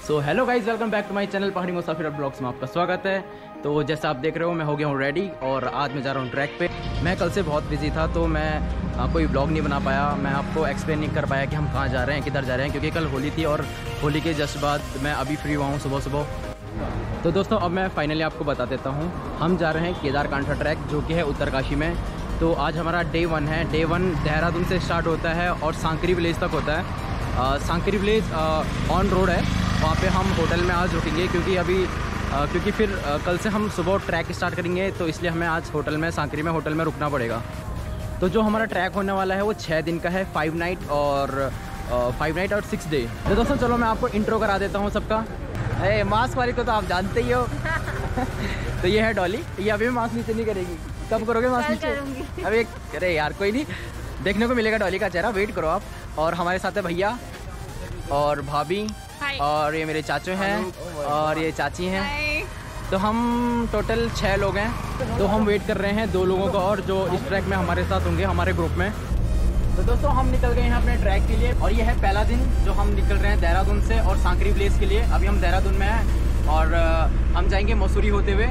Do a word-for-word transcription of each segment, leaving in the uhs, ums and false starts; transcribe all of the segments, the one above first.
So hello guys, welcome back to my channel Pahadi Musafir blogs में आपका स्वागत है। तो जैसा आप देख रहे हो मैं हो गया हूँ रेडी और आज मैं जा रहा हूँ ट्रैक पे। मैं कल से बहुत बिजी था तो मैं आ, कोई ब्लॉग नहीं बना पाया, मैं आपको एक्सप्लेन नहीं कर पाया कि हम कहाँ जा रहे हैं, किधर जा रहे हैं, क्योंकि कल होली थी और होली के जस्ट बाद मैं अभी फ्री हुआ हूँ सुबह सुबह। तो दोस्तों अब मैं फाइनली आपको बता देता हूँ, हम जा रहे हैं केदारकांठा ट्रैक जो कि है उत्तरकाशी में। तो आज हमारा डे वन है। डे वन देहरादून से स्टार्ट होता है और सांकरी विलेज तक होता है। आ, सांकरी विलेज ऑन रोड है, वहाँ पे हम होटल में आज रुकेंगे क्योंकि अभी आ, क्योंकि फिर आ, कल से हम सुबह ट्रैक स्टार्ट करेंगे, तो इसलिए हमें आज होटल में सांकरी में होटल में रुकना पड़ेगा। तो जो हमारा ट्रैक होने वाला है वो छः दिन का है, फाइव नाइट और फाइव नाइट और सिक्स डे। तो दोस्तों चलो मैं आपको इंट्रो करा देता हूँ सबका। अरे मास्क वाली को तो आप जानते ही हो। तो ये है डॉली, ये अभी मास्क नीचे नहीं करेगी। कब करोगे मास्क नीचे? अभी अरे यार कोई नहीं, देखने को मिलेगा डॉली का चेहरा, वेट करो आप। और हमारे साथ है भैया और भाभी और ये मेरे चाचू हैं और ये चाची हैं। तो हम टोटल छः लोग हैं। तो हम वेट कर रहे हैं दो लोगों का और जो इस ट्रैक में हमारे साथ होंगे हमारे ग्रुप में। तो दोस्तों हम निकल गए हैं अपने ट्रैक के लिए और ये है पहला दिन जो हम निकल रहे हैं देहरादून से और सांकरी विलेज के लिए। अभी हम देहरादून में हैं और हम जाएंगे मसूरी होते हुए।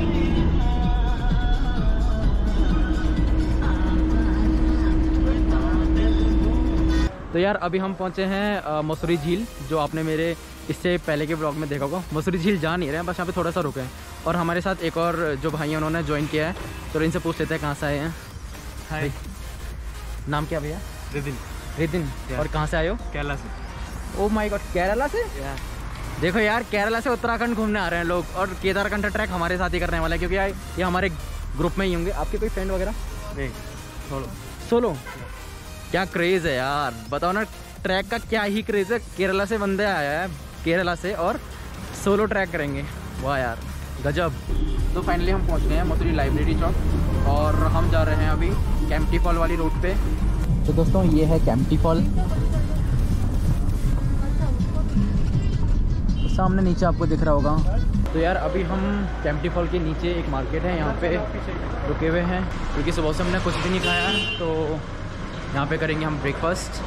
तो यार अभी हम पहुंचे हैं मसूरी झील, जो आपने मेरे इससे पहले के ब्लॉग में देखा होगा। मसूरी झील जा नहीं रहे हैं, बस यहाँ पे थोड़ा सा रुके हैं। और हमारे साथ एक और जो भाई हैं उन्होंने ज्वाइन किया है, तो इनसे पूछ लेते हैं कहाँ से आए हैं। हाय, नाम क्या भैया? रिदिन। रिदिन, और कहाँ से आए हो? केरला से। ओह माय गॉड, केरला से? देखो यार, केरला से उत्तराखंड घूमने आ रहे हैं लोग और केदारकांठा ट्रैक हमारे साथ ही करने वाला है, क्योंकि ये हमारे ग्रुप में ही होंगे। आपके कोई फ्रेंड वगैरह? नहीं, सोलो। सोलो? क्या क्रेज़ है यार, बताओ ना, ट्रैक का क्या ही क्रेज़ है। केरला से बंदे आया है, केरला से, और सोलो ट्रैक करेंगे। वाह यार गजब। तो फाइनली हम पहुंच गए हैं मसूरी लाइब्रेरी चौक और हम जा रहे हैं अभी कैंपटी फॉल वाली रोड पे। तो दोस्तों ये है कैंपटी फॉल, तो सामने नीचे आपको दिख रहा होगा। तो यार अभी हम कैंपटी फॉल के नीचे एक मार्केट है, यहाँ पे रुके हुए हैं क्योंकि सुबह से हमने कुछ भी नहीं खाया है। तो यहाँ पे करेंगे हम ब्रेकफास्ट।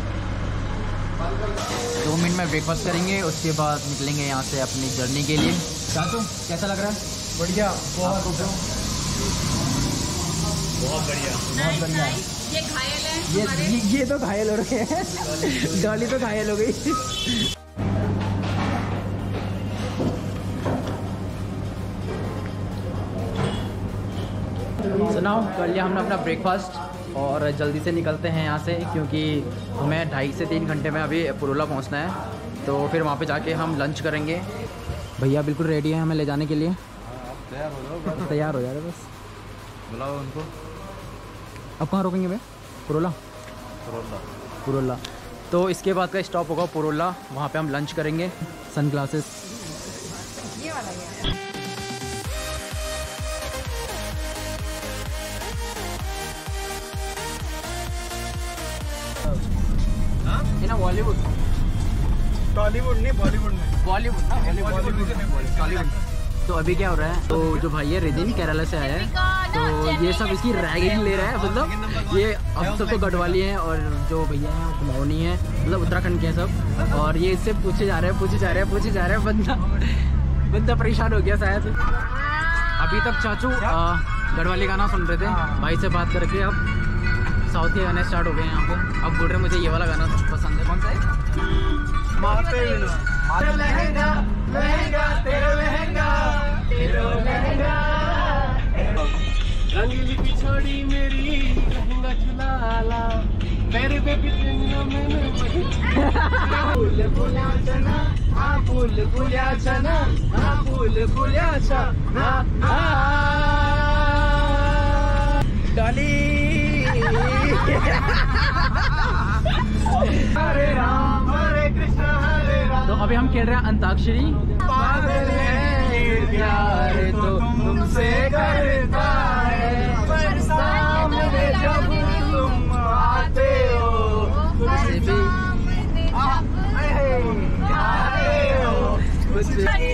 दो मिनट में ब्रेकफास्ट करेंगे, उसके बाद निकलेंगे यहाँ से अपनी जर्नी के लिए। चाचू कैसा लग रहा है? बढ़िया, बहुत बहुत बढ़िया, बहुत बढ़िया। ये घायल है ये ये, ये तो घायल हो रहे हैं। डॉली तो घायल हो गई। सुनाओ, कर लिया हमने अपना ब्रेकफास्ट और जल्दी से निकलते हैं यहाँ से, क्योंकि हमें ढाई से तीन घंटे में अभी पुरोला पहुँचना है। तो फिर वहाँ पे जाके हम लंच करेंगे। भैया बिल्कुल रेडी है हमें ले जाने के लिए। तैयार हो जाओ, तैयार हो जा रहे बस, बुलाओ उनको। अब कहाँ रोकेंगे भैया? पुरोला। पुरोला। पुरोला। तो इसके बाद का स्टॉप होगा पुरोला, वहाँ पे हम लंच करेंगे। सन ग्लासेस ये वाला है। ना बॉलीवुड, टॉलीवुड नहीं, बॉलीवुड में। बॉलीवुड ना, बॉलीवुड। तो अभी क्या हो रहा है, तो जो भाई है रिदिन केरला से आया है, तो ये सब इसकी रैगिंग ले रहा है। मतलब ये अब सब तो गढ़वाली हैं और जो भैया हैं वो कुमाऊनी हैं, मतलब उत्तराखंड के हैं सब। और ये इससे पूछे जा रहे हैं पूछे जा रहे हैं पूछे जा रहे हैं बंदा बंदा परेशान हो गया शायद। अभी तक चाचू गढ़वाली गाना सुन रहे थे, भाई से बात करके अब साउथ के गाने स्टार्ट हो गए हैं यहाँ पे। अब बोल रहे मुझे ये वाला गाना पसंद है। कौन सा है? लहंगा लहंगा तेरा लहंगा तेरा लहंगा, रंगीली पिछोड़ी मेरी लहंगा चुलाला, मेरे बेबी तेरा मैंने फूल फूल्या चना, हाँ फूल फूल्या चना, हाँ फूल फूल्या चना। डॉली हरे राम हरे कृष्ण हरे राम। तो अभी हम खेल रहे हैं अंताक्षरी। पागल है प्यार तो तुमसे करता है, पर सामने जब तुम आते हो कुछ भी आए हो, कुछ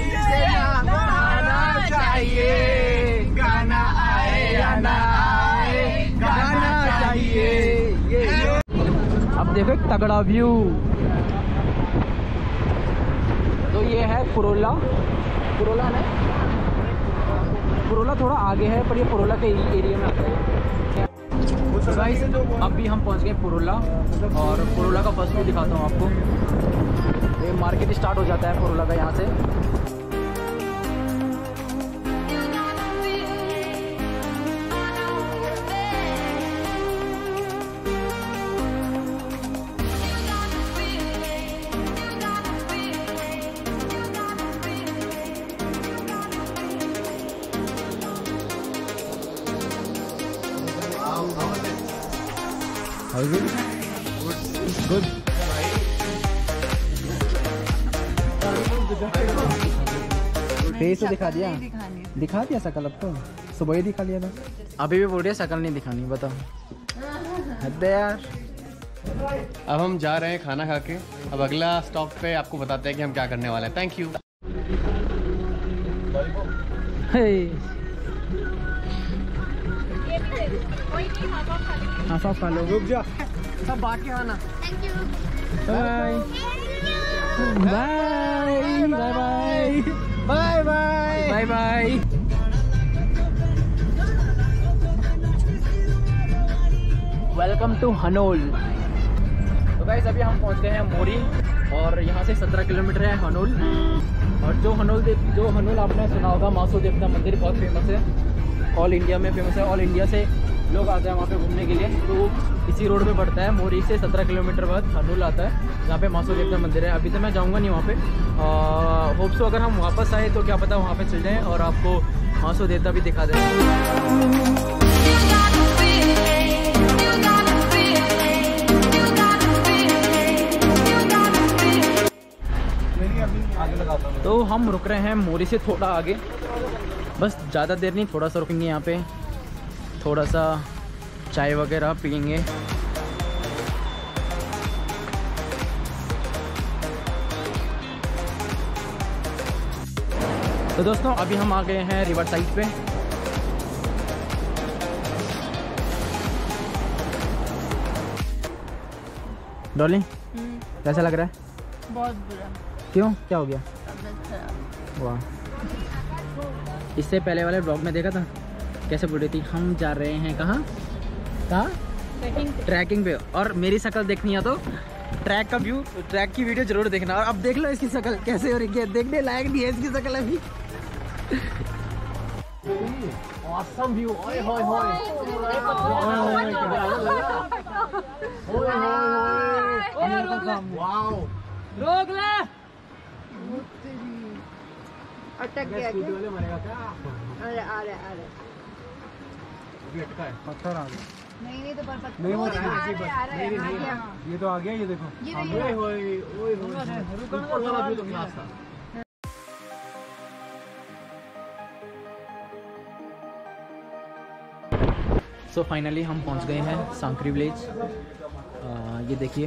गाना चाहिए, गाना आए या ना आए, गाना चाहिए। अब देखो एक तगड़ा व्यू। तो ये है पुरोला, पुरोला है, पुरोला थोड़ा आगे है पर ये पुरोला के एरिया में आता है। तो गाइस अभी हम पहुंच गए पुरोला और पुरोला का फर्स्ट व्यू दिखाता हूँ आपको। ये मार्केट स्टार्ट हो जाता है पुरोला का यहाँ से। How is it? Good. Good. Face तो दिखा दिया, दिखा दिया शकल, अब तो सुबह ही दिखा लिया था, अभी भी बोल रही है शकल नहीं दिखानी, बताओ। हद है यार। अब हम जा रहे हैं खाना खा के। अब अगला स्टॉप पे आपको बताते हैं कि हम क्या करने वाले हैं। Thank you. हाँ सब खा लो, रुक जा, सब बांट के खाना। Bye bye bye bye bye bye bye bye. Welcome to Hanol. तो गाइस अभी हम पहुंच गए हैं मोरी और यहाँ से सत्रह किलोमीटर है हनोल। और जो हनोल जो हनोल आपने सुना होगा, मासो देवता मंदिर बहुत फेमस है, ऑल इंडिया में फेमस है। ऑल इंडिया से लोग आते हैं वहाँ पे घूमने के लिए। तो इसी रोड पे पड़ता है, मोरी से सत्रह किलोमीटर बाद हनोल आता है, जहाँ पे मासो देवता मंदिर है। अभी तो मैं जाऊँगा नहीं वहाँ पे, होप सो अगर हम वापस आए तो क्या पता वहाँ पे चल जाएँ और आपको मासो देवता भी दिखा दें। तो हम रुक रहे हैं मोरी से थोड़ा आगे, बस ज़्यादा देर नहीं, थोड़ा सा रुकेंगे यहाँ पे, थोड़ा सा चाय वगैरह पियेंगे। तो दोस्तों अभी हम आ गए हैं रिवर साइड पे। डॉर्लिंग कैसा लग रहा है? बहुत बुरा। क्यों, क्या हो गया? वाह, इससे पहले वाले ब्लॉग में देखा था कैसे बोल रही थी हम जा रहे हैं कहाँ कहाँ ट्रैकिंग पे, और मेरी शक्ल देखनी है तो ट्रैक का व्यू, ट्रैक की वीडियो जरूर देखना। और अब देख लो इसकी शक्ल कैसे हो रही है, देखने लायक नहीं है इसकी शक्ल अभी। Awesome view. ओए होए होए वाओ, रोक ले, अटक गया क्या? मरेगा क्या? अरे अरे अरे अटका है, पत्थर आ गया। नहीं नहीं तो पर पत्थर नहीं, वो आ नहीं, रहा है, नहीं, आ रहा है, आ गया। ये तो आ गया, ये देखो। ये हाँ, देखो। ओए होए ओए होए, ऊपर वाला व्यू तो क्लास था। सो so, फाइनली हम पहुंच गए हैं सांकरी विलेज। ये देखिए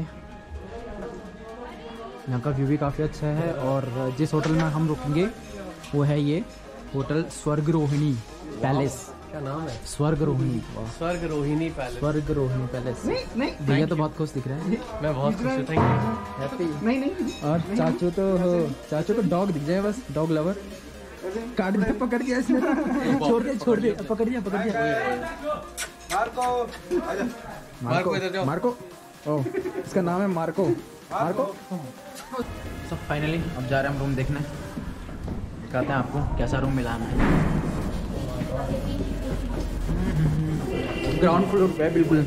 यहाँ का व्यू भी काफ़ी अच्छा है। और जिस होटल में हम रुकेंगे वो है ये होटल स्वर्ग रोहिणी पैलेस। क्या नाम है? स्वर्ग रोहिणी। स्वर्ग रोहिणी पैलेस। स्वर्ग रोहिणी पैलेस। भैया तो बहुत खुश दिख रहा है। मैं बहुत खुश हूँ, थैंक यू। हैप्पी। नहीं नहीं। और चाचू तो हो, चाचू को डॉग दिख जाए बस, डॉग लवर। काट दिया, पकड़ दिया इसने, छोड़ दे छोड़ दे, पकड़ दिया पकड़ दिया। मार्को, मार्को इधर जाओ। मार्को, ओह इसका नाम है मार्को। मार्को। सब फाइनली अब जा रहे हैं हम रूम देखने, दिखाते हैं आपको कैसा रूम मिला हमें। ग्राउंड फ्लोर पे बिल्कुल।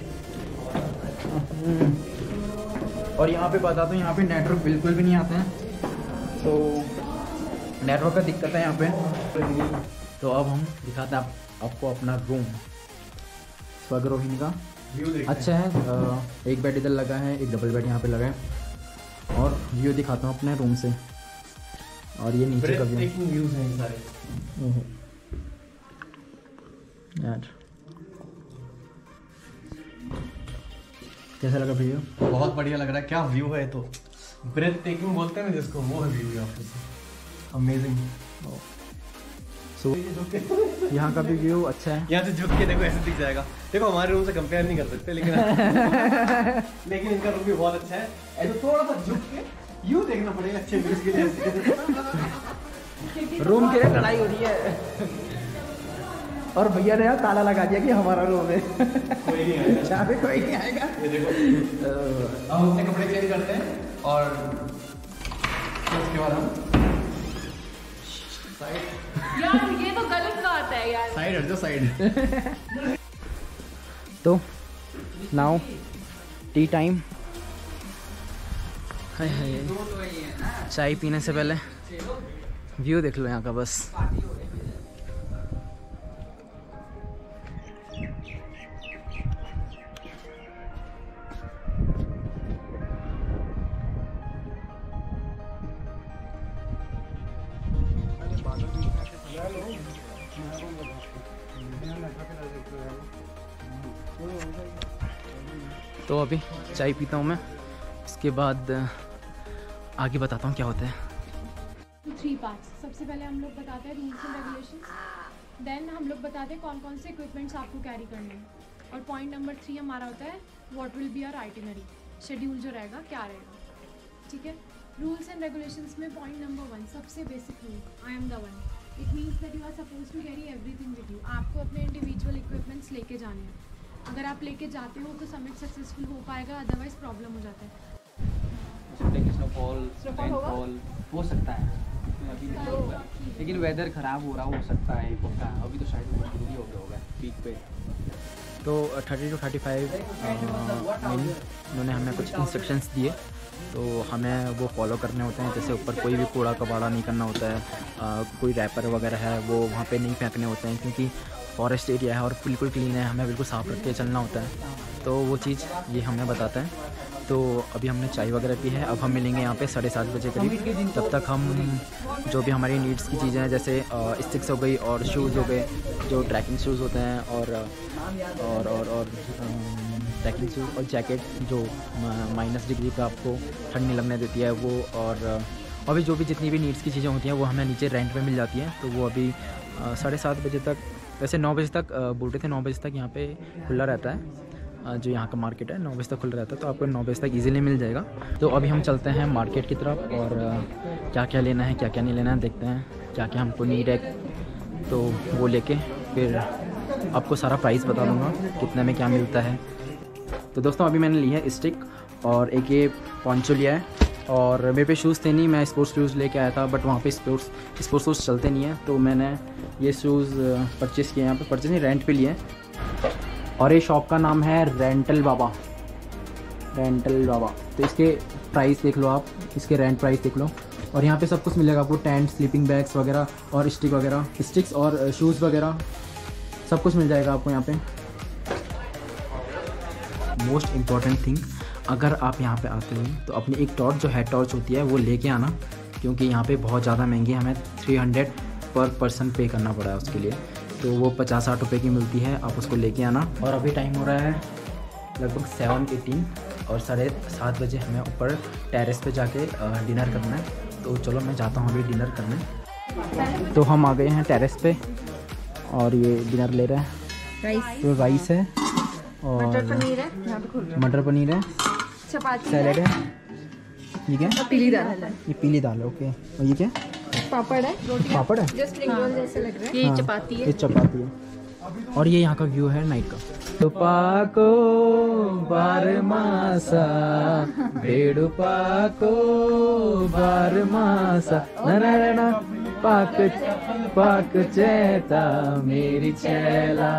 और यहाँ पे बता दूँ, यहाँ पे नेटवर्क बिल्कुल भी नहीं आते हैं, तो नेटवर्क का दिक्कत है यहाँ पे। तो अब हम दिखाते हैं आप, आपको अपना रूम। स्वर्ग रोहिणी का अच्छा है। एक बेड इधर लगा है, एक डबल बेड यहाँ पे लगा है। और व्यू दिखाता हूँ अपने रूम से। और ये नीचे का व्यू यार, कैसा लगा भैया? बहुत बढ़िया लग रहा है। क्या व्यू है, तो ब्रेथ टेकिंग बोलते हैं ना जिसको, वो है व्यू यहाँ पे। अमेजिंग। सो यहाँ का भी व्यू अच्छा है। यहाँ से झुक के देखो, ऐसे दिख जाएगा। देखो हमारे रूम से कंपेयर नहीं कर सकते, लेकिन लेकिन इनका रूम भी बहुत अच्छा है। ऐसे थोड़ा सा झुक के यूँ देखना पड़ेगा अच्छे बीस के लिए। रूम के लिए लड़ाई हो रही है और भैया ने यार ताला लगा दिया कि हमारा रूम है। कोई नहीं आएगा। जहाँ पे कोई नहीं आएगा। ये देखो हम अपने कपड़े चेंज करते हैं और उसके बाद हम साइड यार ये तो गलत बात है यार। साइड हट जाओ साइड। तो नाउ टी टाइम। हाय हाय चाय पीने से पहले व्यू देख लो यहाँ का बस। तो अभी चाय पीता हूँ मैं, उसके बाद आगे बताता हूँ क्या होता है। Three parts. सबसे पहले हम लोग बताते हैं रूल्स एंड रेगुलेशंस, देन हम लोग बताते हैं कौन कौन से इक्विपमेंट्स आपको कैरी करने हैं, और पॉइंट नंबर थ्री हमारा होता है what will be our itinerary, schedule जो रहेगा क्या रहेगा। ठीक है, रूल्स एंड रेगुलेशंस में पॉइंट नंबर वन सबसे basic rule, I am the one. It means that you are suppose to carry everything with you. आपको अपने इंडिविजुअल इक्विपमेंट्स लेके जाने हैं। अगर आप लेके जाते हो तो समिट सक्सेसफुल हो पाएगा, अदरवाइज प्रॉब्लम हो जाता है। स्नोफॉल रेनफॉल हो सकता है अभी नहीं होगा, लेकिन वेदर ख़राब हो रहा हो सकता है पक्का। अभी तो शायद बहुत जरूरी हो गया होगा पीक पे। तो थर्टी टू थर्टी फाइव उन्होंने हमें कुछ इंस्ट्रक्शंस दिए, तो हमें वो फॉलो करने होते हैं। जैसे ऊपर कोई भी कूड़ा कबाड़ा नहीं करना होता है, आ, कोई रैपर वगैरह है वो वहाँ पे नहीं फेंकने होते हैं, क्योंकि फॉरेस्ट एरिया है और बिल्कुल क्लीन है, हमें बिल्कुल साफ़ रख के चलना होता है। तो वो चीज़ ये हमें बताता है। तो अभी हमने चाय वगैरह पी है, अब हम मिलेंगे यहाँ पे साढ़े सात बजे करीब। तब तक हम जो भी हमारी नीड्स की चीज़ें हैं, जैसे स्टिक्स हो गई और शूज़ हो गए, जो ट्रैकिंग शूज़ होते हैं, और और और और ट्रैकिंग शूज़ और जैकेट जो माइनस डिग्री पे आपको ठंड नहीं लगने देती है वो, और अभी जो भी जितनी भी नीड्स की चीज़ें होती हैं वो हमें नीचे रेंट पे मिल जाती हैं। तो वो अभी साढ़े सात बजे तक, वैसे नौ बजे तक बोल रहे थे, नौ बजे तक यहाँ पे खुला रहता है, जो यहाँ का मार्केट है नौ बजे तक खुला रहता है, तो आपको नौ बजे तक इजीली मिल जाएगा। तो अभी हम चलते हैं मार्केट की तरफ, और क्या क्या लेना है क्या क्या नहीं लेना है देखते हैं, क्या क्या हमको नीड है, तो वो लेके फिर आपको सारा प्राइस बता दूँगा कितने में क्या मिलता है। तो दोस्तों अभी मैंने ली है स्टिक और एक ये पॉन्चो लिया है, और मेरे पे शूज़ थे नहीं, मैं स्पोर्ट्स शूज़ लेके आया था, बट वहाँ पे स्पोर्ट्स स्पोर्ट्स शूज़ चलते नहीं हैं, तो मैंने ये शूज़ परचेज़ किए, यहाँ पे परचेज़ नहीं रेंट पे लिए। और ये शॉप का नाम है रेंटल बाबा, रेंटल बाबा। तो इसके प्राइस देख लो आप, इसके रेंट प्राइस देख लो, और यहाँ पे सब कुछ मिलेगा आपको, टेंट, स्लीपिंग बैग्स वगैरह और स्टिक वगैरह, स्टिक्स और शूज़ वगैरह सब कुछ मिल जाएगा आपको यहाँ पे। मोस्ट इम्पॉर्टेंट थिंग, अगर आप यहाँ पे आते हो तो अपनी एक टॉर्च जो हेड टॉर्च होती है वो लेके आना, क्योंकि यहाँ पे बहुत ज़्यादा महंगी, हमें थ्री हंड्रेड पर पर्सन पे करना पड़ा है उसके लिए, तो वो पचास साठ रुपये की मिलती है, आप उसको लेके आना। और अभी टाइम हो रहा है लगभग सेवन एटीन, और साढ़े सात बजे हमें ऊपर टेरेस पे जाके डिनर करना है, तो चलो मैं जाता हूँ अभी डिनर करने। तो हम आ गए हैं टेरेस पे, और ये डिनर ले रहे हैं, राइस तो राइस है और मटर पनीर है, यहाँ पे खुल रहा मटर पनीर है, है, चपाती सैलेड है, ठीक है, और पीली दाल है, ये पीली दाल है, ओके। और ये क्या पापड़ है, रोटी पापड़ है, जो स्प्रिंग रोल जैसे लग रहा है। हाँ, चपाती है। ये चपाती है। और ये यहाँ का व्यू है नाइट का। तो पाको बारमासा बेड़ू पाको बारमासा ना पाक पाक चेता मेरी चेला।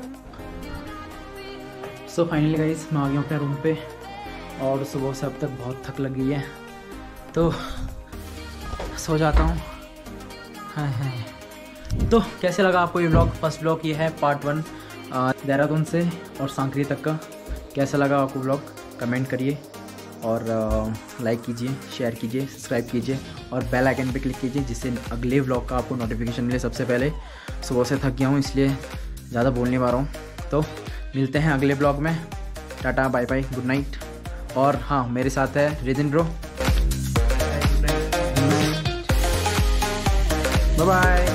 सो फाइनली गाइस मैं आ गया अपने रूम पे, और सुबह से अब तक बहुत थक लग गई है, तो सो जाता हूँ। हाँ हाँ तो कैसे लगा आपको ये व्लॉग? फर्स्ट व्लॉग ये है पार्ट वन देहरादून से और सांकरी तक का। कैसा लगा आपको व्लॉग? कमेंट करिए, और लाइक कीजिए, शेयर कीजिए, सब्सक्राइब कीजिए, और बेल आइकन पे क्लिक कीजिए, जिससे अगले व्लॉग का आपको नोटिफिकेशन मिले सबसे पहले। सुबह से थक गया हूँ इसलिए ज़्यादा बोल नहीं पा रहा हूँ, तो मिलते हैं अगले ब्लॉग में। Tata bye bye, good night. और हाँ, मेरे साथ है रिदिन ब्रो, बाय बाय।